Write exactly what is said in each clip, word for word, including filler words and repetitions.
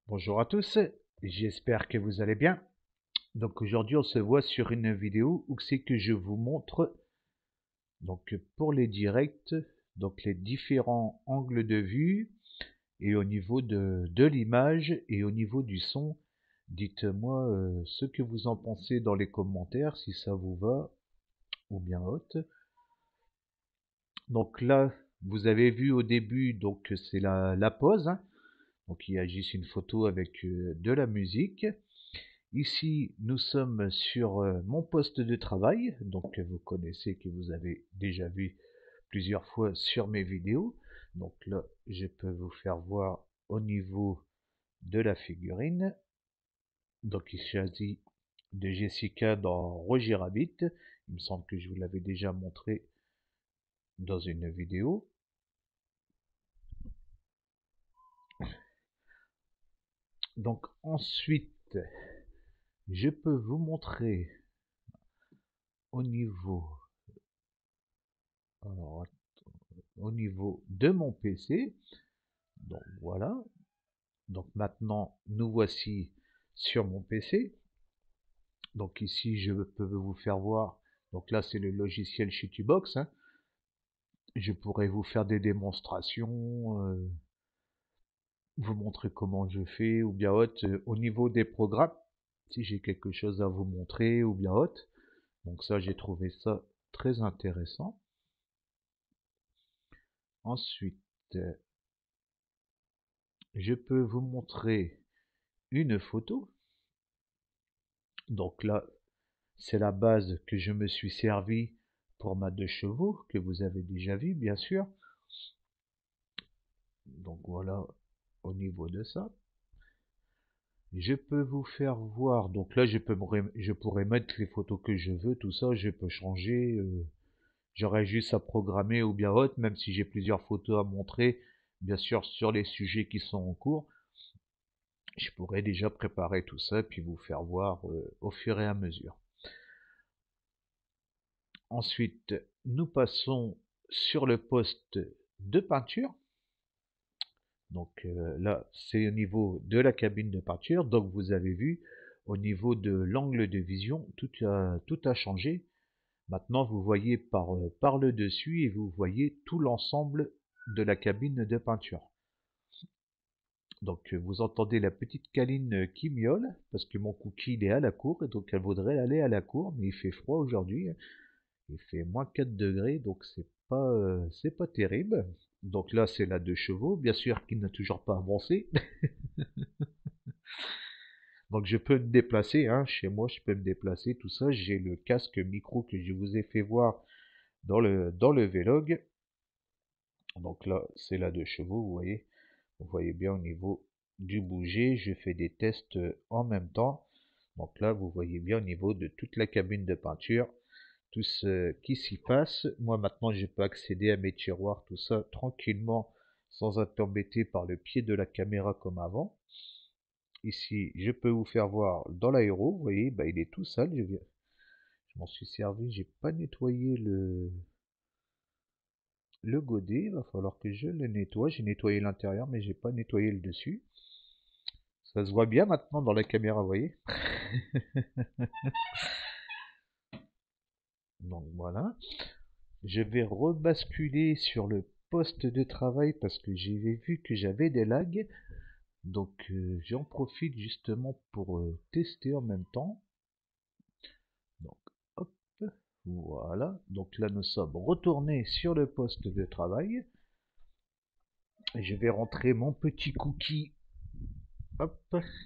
Bonjour à tous, j'espère que vous allez bien. Donc aujourd'hui on se voit sur une vidéo où c'est que je vous montre donc pour les directs, donc les différents angles de vue et au niveau de, de l'image et au niveau du son. Dites-moi euh, ce que vous en pensez dans les commentaires, si ça vous va ou bien autre. Donc là, vous avez vu au début, donc c'est la, la pause, hein. Donc il y a juste une photo avec euh, de la musique. Ici, nous sommes sur euh, mon poste de travail, donc que vous connaissez, que vous avez déjà vu plusieurs fois sur mes vidéos. Donc là, je peux vous faire voir au niveau de la figurine. Donc il s'agit de Jessica dans Roger Rabbit. Il me semble que je vous l'avais déjà montré dans une vidéo. Donc ensuite, je peux vous montrer au niveau, alors, au niveau de mon P C. Donc voilà. Donc maintenant, nous voici sur mon P C. Donc ici, je peux vous faire voir. Donc là, c'est le logiciel Shuttybox, hein. Je pourrais vous faire des démonstrations, euh, vous montrer comment je fais, ou bien autre, euh, au niveau des programmes, si j'ai quelque chose à vous montrer, ou bien autre. Donc ça, j'ai trouvé ça très intéressant. Ensuite, euh, je peux vous montrer une photo. Donc là, c'est la base que je me suis servi pour ma deux chevaux, que vous avez déjà vu, bien sûr. Donc voilà, au niveau de ça. Je peux vous faire voir, donc là je, peux me je pourrais mettre les photos que je veux, tout ça, je peux changer. Euh, J'aurais juste à programmer ou bien autre, même si j'ai plusieurs photos à montrer, bien sûr sur les sujets qui sont en cours. Je pourrais déjà préparer tout ça, puis vous faire voir euh, au fur et à mesure. Ensuite, nous passons sur le poste de peinture. Donc euh, là, c'est au niveau de la cabine de peinture. Donc vous avez vu, au niveau de l'angle de vision, tout a, tout a changé. Maintenant, vous voyez par, euh, par le dessus et vous voyez tout l'ensemble de la cabine de peinture. Donc vous entendez la petite câline qui miaule, parce que mon cookie il est à la cour, et donc elle voudrait aller à la cour, mais il fait froid aujourd'hui. Il fait moins quatre degrés, donc c'est pas, euh, c'est pas terrible. Donc là, c'est la deux chevaux, bien sûr, qui n'a toujours pas avancé. Donc je peux me déplacer, hein, chez moi, je peux me déplacer, tout ça. J'ai le casque micro que je vous ai fait voir dans le, dans le Vlog. Donc là, c'est la deux chevaux, vous voyez. Vous voyez bien au niveau du bouger, je fais des tests en même temps. Donc là, vous voyez bien au niveau de toute la cabine de peinture, tout ce qui s'y passe. Moi maintenant, je peux accéder à mes tiroirs, tout ça, tranquillement, sans être embêté par le pied de la caméra comme avant. Ici, je peux vous faire voir dans l'aéro, vous voyez, bah, il est tout sale, je, viens- je m'en suis servi, j'ai pas nettoyé le, le godet, il va falloir que je le nettoie. J'ai nettoyé l'intérieur, mais j'ai pas nettoyé le dessus. Ça se voit bien maintenant dans la caméra, vous voyez. Donc voilà. Je vais rebasculer sur le poste de travail parce que j'ai vu que j'avais des lags. Donc euh, j'en profite justement pour euh, tester en même temps. Donc hop, voilà. Donc là nous sommes retournés sur le poste de travail. Et je vais rentrer mon petit cookie. Hop,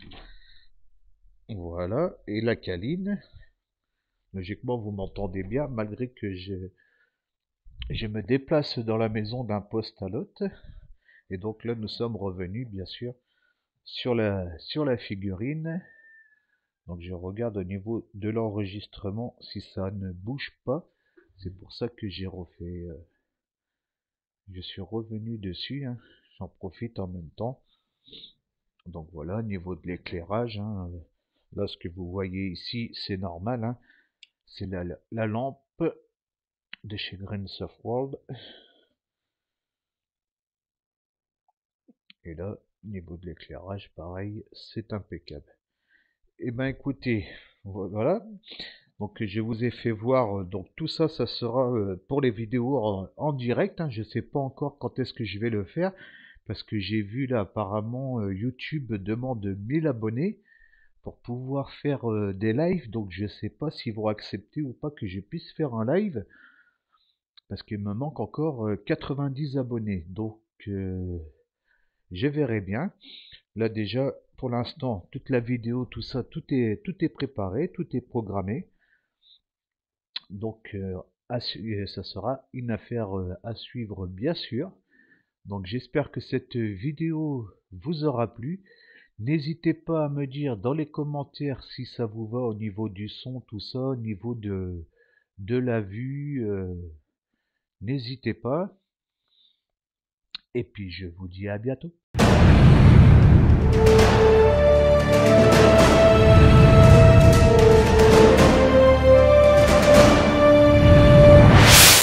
voilà. Et la câline. Logiquement vous m'entendez bien malgré que je, je me déplace dans la maison d'un poste à l'autre. Et donc là nous sommes revenus bien sûr sur la, sur la figurine. Donc je regarde au niveau de l'enregistrement si ça ne bouge pas. C'est pour ça que j'ai refait. Euh, je suis revenu dessus, hein. J'en profite en même temps. Donc voilà, au niveau de l'éclairage, hein, euh, là ce que vous voyez ici, c'est normal, hein. C'est la, la lampe de chez Greensoft World. Et là, Au niveau de l'éclairage, pareil, c'est impeccable. Et ben écoutez, voilà. Donc je vous ai fait voir, euh, donc tout ça, ça sera euh, pour les vidéos en, en direct, hein. Je sais pas encore quand est-ce que je vais le faire, parce que j'ai vu là apparemment euh, YouTube demande mille abonnés pour pouvoir faire euh, des lives, donc je sais pas s'ils vont accepter ou pas que je puisse faire un live, parce qu'il me manque encore euh, quatre-vingt-dix abonnés, donc euh, je verrai bien. Là déjà, pour l'instant, toute la vidéo, tout ça, tout est, tout est préparé, tout est programmé. Donc, euh, ça sera une affaire euh, à suivre, bien sûr. Donc, j'espère que cette vidéo vous aura plu. N'hésitez pas à me dire dans les commentaires si ça vous va au niveau du son, tout ça, au niveau de, de la vue. euh, N'hésitez pas. Et puis, je vous dis à bientôt.